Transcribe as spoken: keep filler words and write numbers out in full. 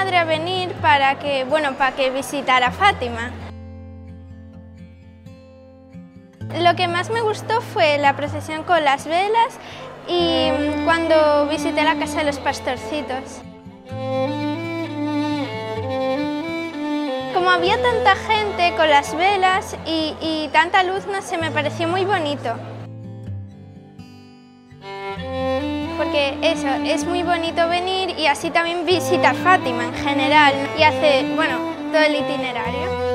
madre a venir para que, bueno, para que visitara Fátima. Lo que más me gustó fue la procesión con las velas y cuando visité la casa de los pastorcitos. Como había tanta gente con las velas y, y tanta luz, no sé, me pareció muy bonito. Porque eso, es muy bonito venir y así también visitar Fátima en general y hacer, bueno, todo el itinerario.